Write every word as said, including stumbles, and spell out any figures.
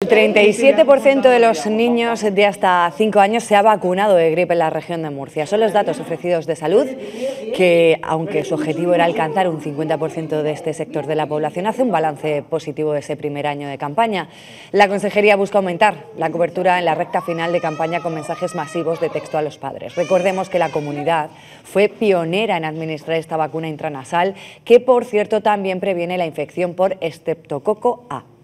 treinta y siete por ciento de los niños de hasta cinco años se ha vacunado de gripe en la región de Murcia. Son los datos ofrecidos de Salud, que aunque su objetivo era alcanzar un cincuenta por ciento de este sector de la población, hace un balance positivo de ese primer año de campaña. La Consejería busca aumentar la cobertura en la recta final de campaña con mensajes masivos de texto a los padres. Recordemos que la comunidad fue pionera en administrar esta vacuna intranasal, que por cierto también previene la infección por Streptococo A.